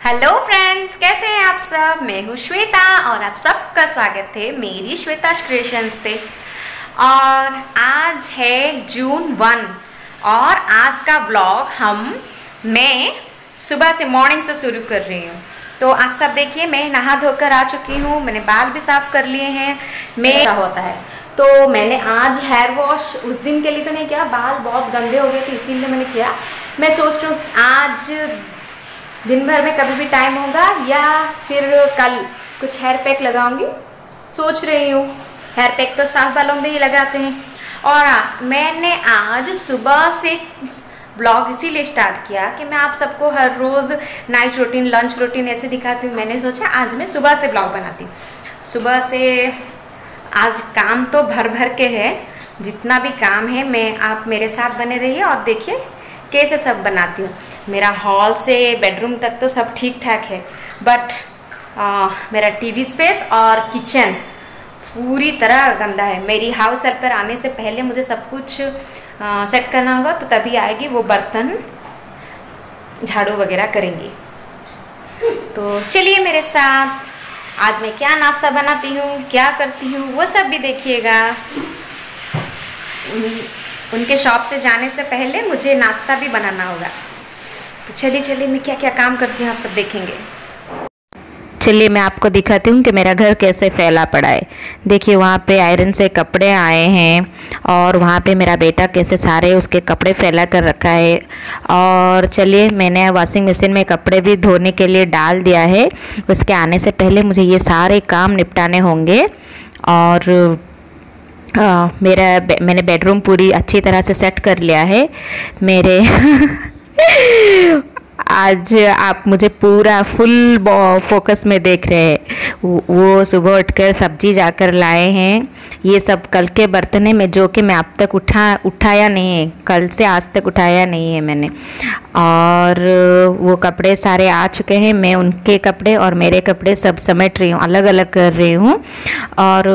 Hello friends, कैसे हैं आप सब। मैं हूँ श्वेता और आप सबका स्वागत है मेरी श्वेता क्रिएशंस पे। और आज है जून 1 और आज का व्लॉग मैं सुबह से मॉर्निंग से शुरू कर रही हूँ। तो आप सब देखिए, मैं नहा धोकर आ चुकी हूँ, मैंने बाल भी साफ कर लिए हैं। मैं ऐसा होता है तो मैंने आज हेयर वॉश उस दिन के लिए तो नहीं किया, बाल बहुत गंदे हो गए थे इसीलिए मैंने किया। मैं सोच रही हूँ आज दिन भर में कभी भी टाइम होगा या फिर कल कुछ हेयर पैक लगाऊंगी, सोच रही हूँ। हेयर पैक तो साफ बालों में ही लगाते हैं। और मैंने आज सुबह से ब्लॉग इसीलिए स्टार्ट किया कि मैं आप सबको हर रोज़ नाइट रूटीन, लंच रूटीन ऐसे दिखाती हूँ। मैंने सोचा आज मैं सुबह से ब्लॉग बनाती हूँ। सुबह से आज काम तो भर भर के है, जितना भी काम है मैं आप मेरे साथ बने रहिए और देखिए कैसे सब बनाती हूँ। मेरा हॉल से बेडरूम तक तो सब ठीक ठाक है, बट मेरा टीवी स्पेस और किचन पूरी तरह गंदा है। मेरी हाउस हेल्पर आने से पहले मुझे सब कुछ सेट करना होगा, तो तभी आएगी वो बर्तन झाड़ू वगैरह करेंगी। तो चलिए मेरे साथ, आज मैं क्या नाश्ता बनाती हूँ, क्या करती हूँ, वो सब भी देखिएगा। उनके शॉप से जाने से पहले मुझे नाश्ता भी बनाना होगा। तो चलिए मैं क्या क्या काम करती हूँ आप सब देखेंगे। चलिए मैं आपको दिखाती हूँ कि मेरा घर कैसे फैला पड़ा है। देखिए वहाँ पे आयरन से कपड़े आए हैं और वहाँ पे मेरा बेटा कैसे सारे उसके कपड़े फैला कर रखा है। और चलिए मैंने वॉशिंग मशीन में कपड़े भी धोने के लिए डाल दिया है। उसके आने से पहले मुझे ये सारे काम निपटाने होंगे। और मैंने बेडरूम पूरी अच्छी तरह से सेट कर लिया है मेरे आज आप मुझे पूरा फुल फोकस में देख रहे हैं। वो सुबह उठकर सब्जी जाकर लाए हैं। ये सब कल के बर्तन है, मैं जो कि मैं अब तक उठाया नहीं है, कल से आज तक उठाया नहीं है मैंने। और वो कपड़े सारे आ चुके हैं, मैं उनके कपड़े और मेरे कपड़े सब समेट रही हूँ, अलग अलग कर रही हूँ। और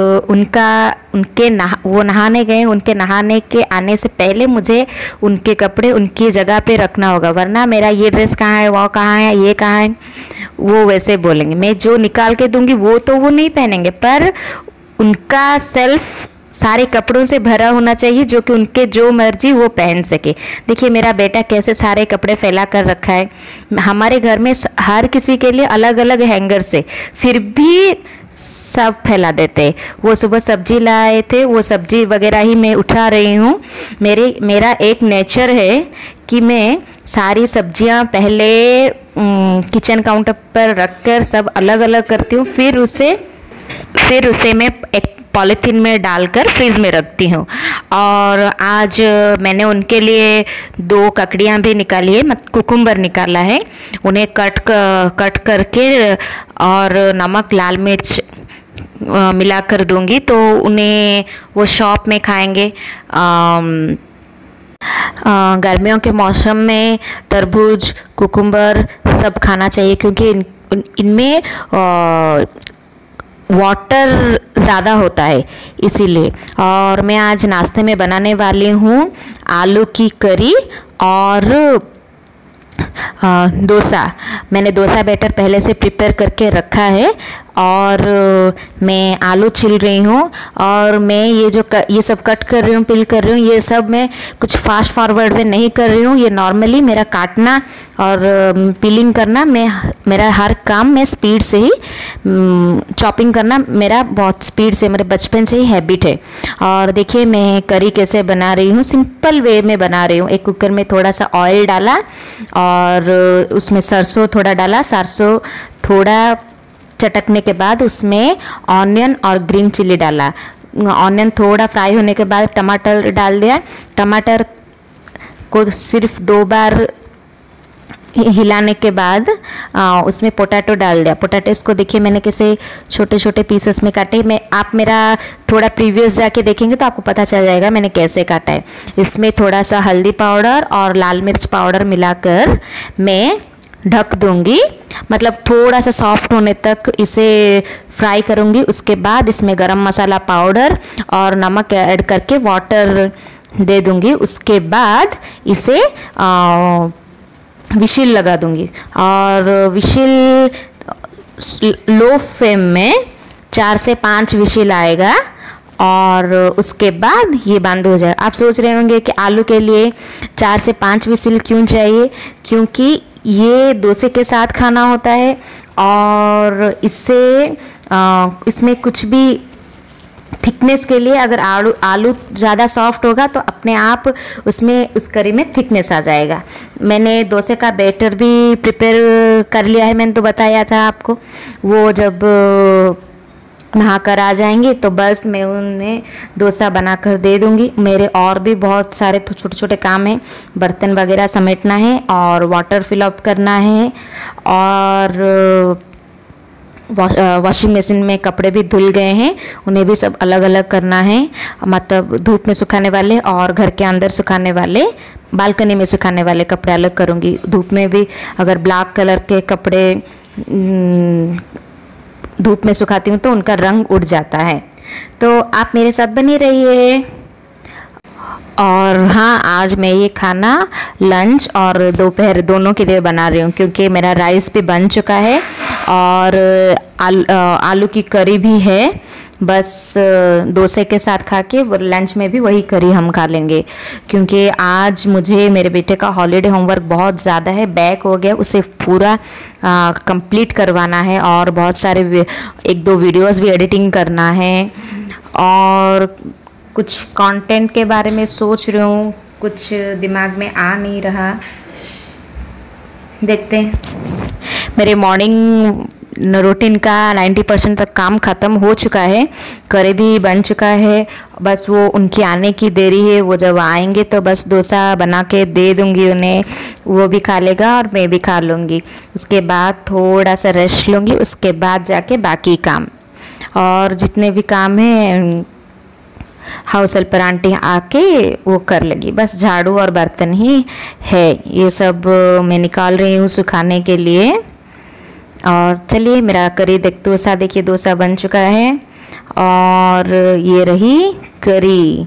वो नहाने गए, उनके नहाने के आने से पहले मुझे उनके कपड़े उनकी जगह पे रखना होगा, वरना मेरा ये ड्रेस कहाँ है, वो कहाँ है, ये कहाँ है, वो वैसे बोलेंगे। मैं जो निकाल के दूंगी वो तो वो नहीं पहनेंगे, पर उनका सेल्फ सारे कपड़ों से भरा होना चाहिए जो कि उनके जो मर्जी वो पहन सके। देखिए मेरा बेटा कैसे सारे कपड़े फैला कर रखा है। हमारे घर में हर किसी के लिए अलग अलग हैंगर से, फिर भी सब फैला देते। वो सुबह सब्जी लाए थे, वो सब्जी वगैरह ही मैं उठा रही हूँ। मेरा एक नेचर है कि मैं सारी सब्जियाँ पहले किचन काउंटर पर रखकर सब अलग अलग करती हूँ, फिर उसे मैं एक पॉलीथीन में डालकर फ्रीज में रखती हूँ। और आज मैंने उनके लिए 2 ककड़ियाँ भी निकाली है, कुकुम्बर निकाला है, उन्हें कट करके और नमक लाल मिर्च मिलाकर दूंगी, तो उन्हें वो शॉप में खाएंगे। गर्मियों के मौसम में तरबूज, कुकुम्बर सब खाना चाहिए क्योंकि इनमें वाटर ज़्यादा होता है, इसीलिए। और मैं आज नाश्ते में बनाने वाली हूँ आलू की करी और डोसा। मैंने डोसा बैटर पहले से प्रिपेयर करके रखा है और मैं आलू छिल रही हूँ। और मैं ये सब कट कर रही हूँ, पिल कर रही हूँ, ये सब मैं कुछ फास्ट फॉरवर्ड में नहीं कर रही हूँ। ये नॉर्मली मेरा काटना और पिलिंग करना, मेरा हर काम में स्पीड से ही, चॉपिंग करना मेरा बहुत स्पीड से, मेरे बचपन से ही हैबिट है। और देखिए मैं करी कैसे बना रही हूँ, सिंपल वे में बना रही हूँ। एक कुकर में थोड़ा सा ऑयल डाला और उसमें सरसों थोड़ा डाला, सरसों थोड़ा चटकने के बाद उसमें ऑनियन और ग्रीन चिली डाला। ऑनियन थोड़ा फ्राई होने के बाद टमाटर डाल दिया। टमाटर को सिर्फ 2 बार हिलाने के बाद उसमें पोटैटो डाल दिया। पोटैटोस को देखिए मैंने कैसे छोटे छोटे पीसेस में काटे। आप मेरा थोड़ा प्रीवियस जाके देखेंगे तो आपको पता चल जाएगा मैंने कैसे काटा है। इसमें थोड़ा सा हल्दी पाउडर और लाल मिर्च पाउडर मिलाकर मैं ढक दूंगी, मतलब थोड़ा सा सॉफ्ट होने तक इसे फ्राई करूंगी। उसके बाद इसमें गरम मसाला पाउडर और नमक ऐड करके वाटर दे दूंगी। उसके बाद इसे विशिल लगा दूंगी और विशिल लो फ्लेम में 4 से 5 विशिल आएगा और उसके बाद ये बंद हो जाए। आप सोच रहे होंगे कि आलू के लिए 4 से 5 विशिल क्यों चाहिए, क्योंकि ये डोसे के साथ खाना होता है और इससे इसमें कुछ भी थिकनेस के लिए अगर आलू ज़्यादा सॉफ्ट होगा तो अपने आप उसमें उस करी में थिकनेस आ जाएगा। मैंने डोसे का बैटर भी प्रिपेयर कर लिया है, मैंने तो बताया था आपको। वो जब नहा कर आ जाएंगे तो बस मैं उन्हें डोसा बना कर दे दूंगी। मेरे और भी बहुत सारे छोटे छोटे काम हैं, बर्तन वगैरह समेटना है और वाटर फिल अप करना है और वॉशिंग मशीन में कपड़े भी धुल गए हैं, उन्हें भी सब अलग अलग करना है। मतलब धूप में सुखाने वाले और घर के अंदर सुखाने वाले, बालकनी में सुखाने वाले कपड़े अलग करूँगी। धूप में भी अगर ब्लैक कलर के कपड़े धूप में सुखाती हूँ तो उनका रंग उड़ जाता है। तो आप मेरे साथ बनी रहिए। और हाँ, आज मैं ये खाना लंच और दोपहर दोनों के लिए बना रही हूँ, क्योंकि मेरा राइस भी बन चुका है और आलू की करी भी है। बस डोसे के साथ खा के वो लंच में भी वही करी हम खा लेंगे, क्योंकि आज मुझे मेरे बेटे का हॉलीडे होमवर्क बहुत ज़्यादा है, बैक हो गया, उसे पूरा कंप्लीट करवाना है और बहुत सारे 1-2 वीडियोस भी एडिटिंग करना है और कुछ कंटेंट के बारे में सोच रही हूँ, कुछ दिमाग में आ नहीं रहा। देखते हैं। मेरे मॉर्निंग रूटीन का 90% तक काम ख़त्म हो चुका है, करी भी बन चुका है, बस वो उनकी आने की देरी है। वो जब आएंगे तो बस डोसा बना के दे दूँगी उन्हें, वो भी खा लेगा और मैं भी खा लूँगी। उसके बाद थोड़ा सा रेस्ट लूँगी, उसके बाद जाके बाकी काम और जितने भी काम हैं हाउस हेल्पर आंटी आके वो कर लेगी। बस झाड़ू और बर्तन ही है, ये सब मैं निकाल रही हूँ सुखाने के लिए। और चलिए मेरा करी डोसा देखिए, डोसा बन चुका है और ये रही करी,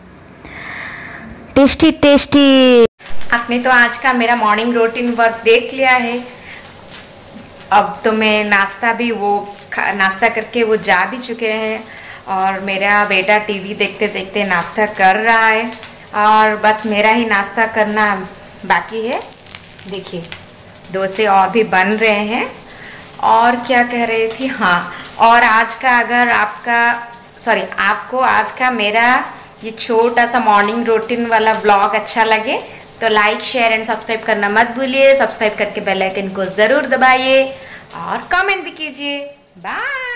टेस्टी टेस्टी। आपने तो आज का मेरा मॉर्निंग रूटीन वर्क देख लिया है। अब तो मैं नाश्ता करके वो जा भी चुके हैं और मेरा बेटा टीवी देखते देखते नाश्ता कर रहा है और बस मेरा ही नाश्ता करना बाकी है। देखिए डोसे और भी बन रहे हैं। और क्या कह रही थी, हाँ, और आज का अगर आपको आज का मेरा ये छोटा सा मॉर्निंग रूटीन वाला व्लॉग अच्छा लगे तो लाइक शेयर एंड सब्सक्राइब करना मत भूलिए। सब्सक्राइब करके बेल आइकन को ज़रूर दबाइए और कमेंट भी कीजिए। बाय।